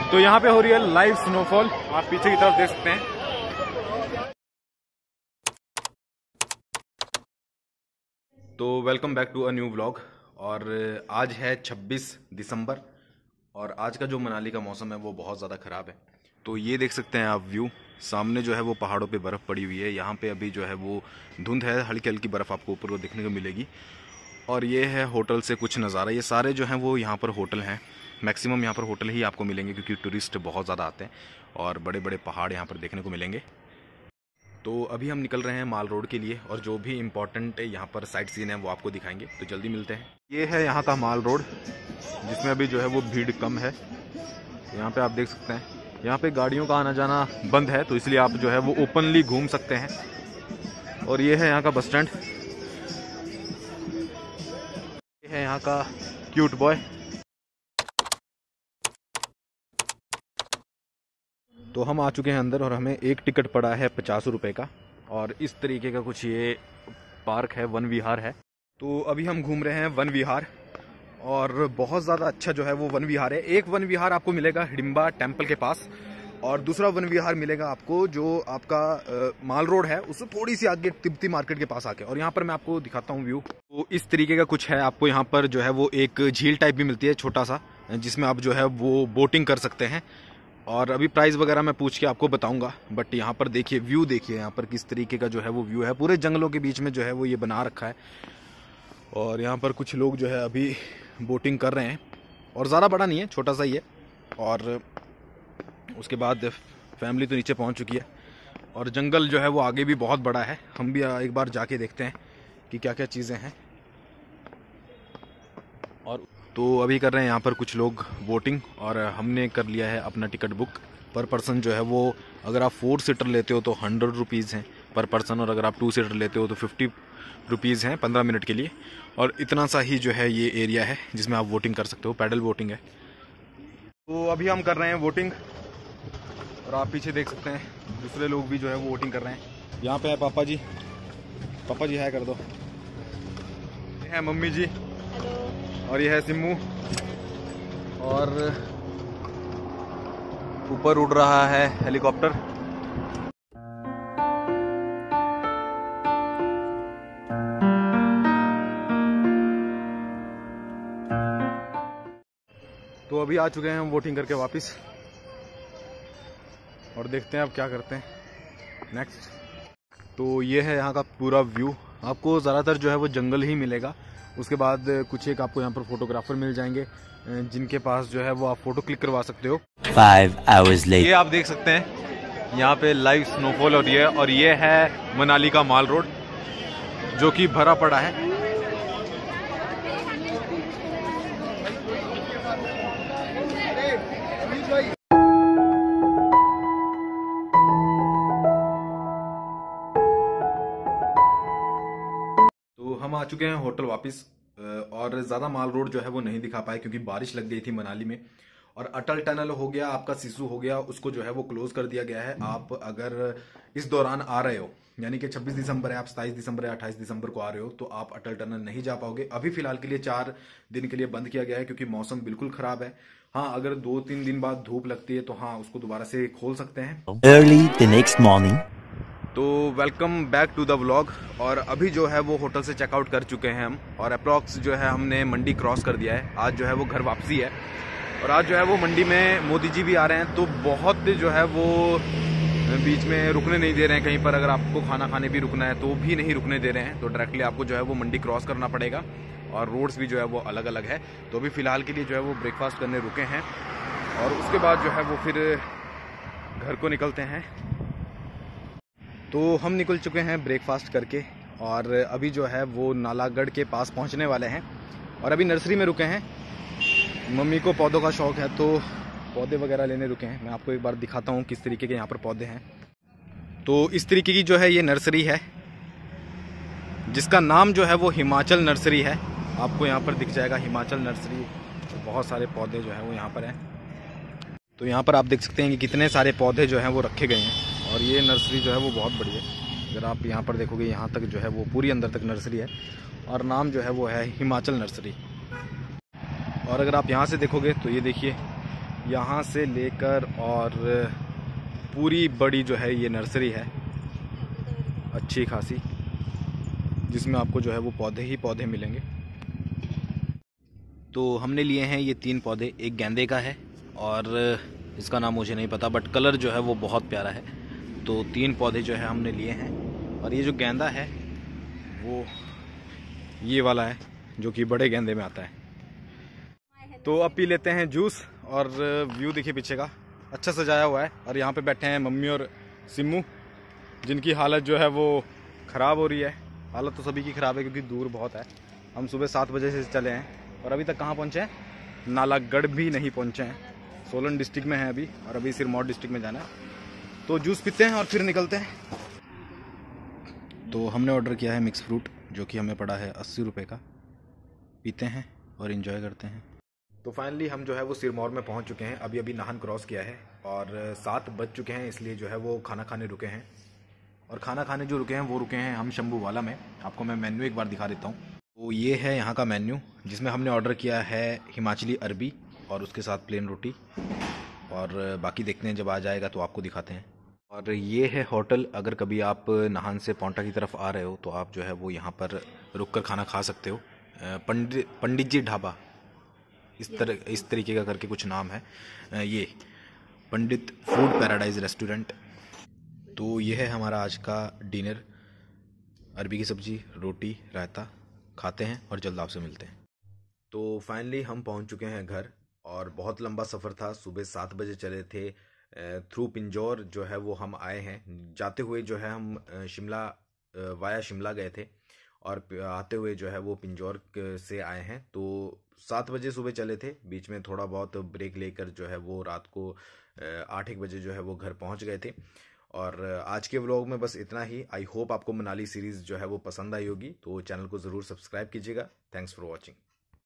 तो यहाँ पे हो रही है लाइव स्नोफॉल, आप पीछे की तरफ देख सकते हैं। तो welcome back to a new vlog. और आज है 26 दिसंबर और आज का जो मनाली का मौसम है वो बहुत ज़्यादा ख़राब है। तो ये देख सकते हैं आप व्यू, सामने जो है वो पहाड़ों पे बर्फ़ पड़ी हुई है। यहाँ पे अभी जो है वो धुंध है, हल्की हल्की बर्फ़ आपको ऊपर को देखने को मिलेगी। और ये है होटल से कुछ नज़ारा। ये सारे जो हैं वो यहाँ पर होटल हैं, मैक्सिमम यहाँ पर होटल ही आपको मिलेंगे क्योंकि टूरिस्ट बहुत ज़्यादा आते हैं और बड़े बड़े पहाड़ यहाँ पर देखने को मिलेंगे। तो अभी हम निकल रहे हैं माल रोड के लिए और जो भी इम्पोर्टेंट यहाँ पर साइट सीन है वो आपको दिखाएंगे। तो जल्दी मिलते हैं। ये है यहाँ का माल रोड जिसमें अभी जो है वो भीड़ कम है। यहाँ पे आप देख सकते हैं, यहाँ पे गाड़ियों का आना जाना बंद है तो इसलिए आप जो है वो ओपनली घूम सकते हैं। और ये है यहाँ का बस स्टैंड, ये है यहाँ का क्यूट बॉय। तो हम आ चुके हैं अंदर और हमें एक टिकट पड़ा है 50 रुपये का। और इस तरीके का कुछ ये पार्क है, वन विहार है। तो अभी हम घूम रहे हैं वन विहार और बहुत ज़्यादा अच्छा जो है वो वन विहार है। एक वन विहार आपको मिलेगा हिडिंबा टेम्पल के पास और दूसरा वन विहार मिलेगा आपको जो आपका माल रोड है उससे थोड़ी सी आगे तिब्बती मार्केट के पास आके। और यहाँ पर मैं आपको दिखाता हूँ व्यू। तो इस तरीके का कुछ है। आपको यहाँ पर जो है वो एक झील टाइप भी मिलती है छोटा सा, जिसमें आप जो है वो बोटिंग कर सकते हैं। और अभी प्राइस वगैरह मैं पूछ के आपको बताऊंगा। बट यहाँ पर देखिए व्यू, देखिए यहाँ पर किस तरीके का जो है वो व्यू है। पूरे जंगलों के बीच में जो है वो ये बना रखा है। और यहाँ पर कुछ लोग जो है अभी बोटिंग कर रहे हैं और ज़्यादा बड़ा नहीं है, छोटा सा ही है। और उसके बाद फैमिली तो नीचे पहुँच चुकी है और जंगल जो है वो आगे भी बहुत बड़ा है। हम भी एक बार जाके देखते हैं कि क्या क्या चीज़ें हैं। और तो अभी कर रहे हैं यहाँ पर कुछ लोग बोटिंग और हमने कर लिया है अपना टिकट बुक। पर पर्सन जो है वो अगर आप 4 सीटर लेते हो तो 100 रुपीज़ हैं पर पर्सन, और अगर आप 2 सीटर लेते हो तो 50 रुपीज़ हैं 15 मिनट के लिए। और इतना सा ही जो है ये एरिया है जिसमें आप वोटिंग कर सकते हो, पैडल वोटिंग है। तो अभी हम कर रहे हैं वोटिंग और आप पीछे देख सकते हैं दूसरे लोग भी जो है वो वोटिंग कर रहे हैं। यहाँ पे है पापा जी, पापा जी हाय कर दो। ये है मम्मी जी और ये है सिम्मू। और ऊपर उड़ रहा है हेलीकॉप्टर। तो अभी आ चुके हैं हम वोटिंग करके वापस और देखते हैं अब क्या करते हैं नेक्स्ट। तो ये है यहाँ का पूरा व्यू। आपको ज़्यादातर जो है वो जंगल ही मिलेगा। उसके बाद कुछ एक आपको यहाँ पर फोटोग्राफर मिल जाएंगे जिनके पास जो है वो आप फोटो क्लिक करवा सकते हो। 5 hours later ये आप देख सकते हैं यहाँ पे लाइव स्नोफॉल हो रही है और ये है मनाली का माल रोड जो कि भरा पड़ा है। तो हम आ चुके हैं होटल वापस और ज़्यादा माल रोड जो है वो नहीं दिखा पाए क्योंकि बारिश लग गई थी मनाली में। और अटल टनल हो गया, आपका सिसु हो गया, उसको जो है वो क्लोज कर दिया गया है। आप अगर इस दौरान आ रहे हो, यानी कि 26 दिसंबर है, आप 27 दिसंबर या 28 दिसंबर को आ रहे हो तो आप अटल टनल नहीं जा पाओगे। अभी फिलहाल के लिए 4 दिन के लिए बंद किया गया है क्योंकि मौसम बिल्कुल खराब है। हाँ, अगर 2-3 दिन बाद धूप लगती है तो हाँ उसको दोबारा से खोल सकते हैं। early the next morning तो welcome back to the vlog. और अभी जो है वो होटल से चेकआउट कर चुके हैं हम और अप्रॉक्स जो है हमने मंडी क्रॉस कर दिया है। आज जो है वो घर वापसी है और आज जो है वो मंडी में मोदी जी भी आ रहे हैं तो बहुत जो है वो बीच में रुकने नहीं दे रहे हैं। कहीं पर अगर आपको खाना खाने भी रुकना है तो भी नहीं रुकने दे रहे हैं। तो डायरेक्टली आपको जो है वो मंडी क्रॉस करना पड़ेगा और रोड्स भी जो है वो अलग अलग है। तो अभी फ़िलहाल के लिए जो है वो ब्रेकफास्ट करने रुके हैं और उसके बाद जो है वो फिर घर को निकलते हैं। तो हम निकल चुके हैं ब्रेकफास्ट करके और अभी जो है वो नालागढ़ के पास पहुंचने वाले हैं और अभी नर्सरी में रुके हैं। मम्मी को पौधों का शौक़ है तो पौधे वगैरह लेने रुके हैं। मैं आपको एक बार दिखाता हूँ किस तरीके के यहाँ पर पौधे हैं। तो इस तरीके की जो है ये नर्सरी है जिसका नाम जो है वो हिमाचल नर्सरी है। आपको यहाँ पर दिख जाएगा हिमाचल नर्सरी। तो बहुत सारे पौधे जो है वो यहाँ पर हैं। तो यहाँ पर आप देख सकते हैं कि कितने सारे पौधे जो हैं वो रखे गए हैं और ये नर्सरी जो है वो बहुत बड़ी है। अगर आप यहाँ पर देखोगे यहाँ तक जो है वो पूरी अंदर तक नर्सरी है और नाम जो है वो है हिमाचल नर्सरी। और अगर आप यहाँ से देखोगे तो ये देखिए यहाँ से लेकर और पूरी बड़ी जो है ये नर्सरी है अच्छी खासी, जिसमें आपको जो है वो पौधे ही पौधे मिलेंगे। तो हमने लिए हैं ये 3 पौधे, एक गेंदे का है और इसका नाम मुझे नहीं पता, बट कलर जो है वो बहुत प्यारा है। तो 3 पौधे जो है हमने लिए हैं, और ये जो गेंदा है वो ये वाला है जो कि बड़े गेंदे में आता है। तो अब पी लेते हैं जूस, और व्यू देखिए पीछे का अच्छा सजाया हुआ है। और यहाँ पे बैठे हैं मम्मी और सिम्मू, जिनकी हालत जो है वो ख़राब हो रही है। हालत तो सभी की ख़राब है क्योंकि दूर बहुत है। हम सुबह 7 बजे से चले हैं और अभी तक कहाँ पहुँचे हैं? नालागढ़ भी नहीं पहुँचे हैं। सोलन डिस्ट्रिक्ट में है अभी, और अभी सिरमौर डिस्ट्रिक्ट में जाना है। तो जूस पीते हैं और फिर निकलते हैं। तो हमने ऑर्डर किया है मिक्स फ्रूट, जो कि हमें पड़ा है 80 रुपये का। पीते हैं और इन्जॉय करते हैं। तो फाइनली हम जो है वो सिरमौर में पहुंच चुके हैं। अभी नाहन क्रॉस किया है और 7 बज चुके हैं, इसलिए जो है वो खाना खाने रुके हैं। और खाना खाने जो रुके हैं वो रुके हैं हम शंभू वाला में। आपको मैं मेन्यू एक बार दिखा देता हूँ। तो ये है यहाँ का मेन्यू, जिसमें हमने ऑर्डर किया है हिमाचली अरबी और उसके साथ प्लेन रोटी, और बाकी देखते हैं जब आ जाएगा तो आपको दिखाते हैं। और ये है होटल। अगर कभी आप नाहन से पौंटा की तरफ आ रहे हो तो आप जो है वो यहाँ पर रुक कर खाना खा सकते हो। पंडित जी ढाबा इस तरीके का करके कुछ नाम है। ये पंडित फूड पैराडाइज रेस्टोरेंट। तो ये है हमारा आज का डिनर, अरबी की सब्जी, रोटी, रायता। खाते हैं और जल्द आपसे मिलते हैं। तो फाइनली हम पहुंच चुके हैं घर, और बहुत लंबा सफ़र था। सुबह 7 बजे चले थे। थ्रू पिंजौर जो है वो हम आए हैं। जाते हुए जो है हम शिमला वाया शिमला गए थे, और आते हुए जो है वो पिंजौर से आए हैं। तो 7 बजे सुबह चले थे, बीच में थोड़ा बहुत ब्रेक लेकर जो है वो रात को 8-1 बजे जो है वो घर पहुंच गए थे। और आज के व्लॉग में बस इतना ही। आई होप आपको मनाली सीरीज़ जो है वो पसंद आई होगी। तो चैनल को ज़रूर सब्सक्राइब कीजिएगा। Thanks for watching.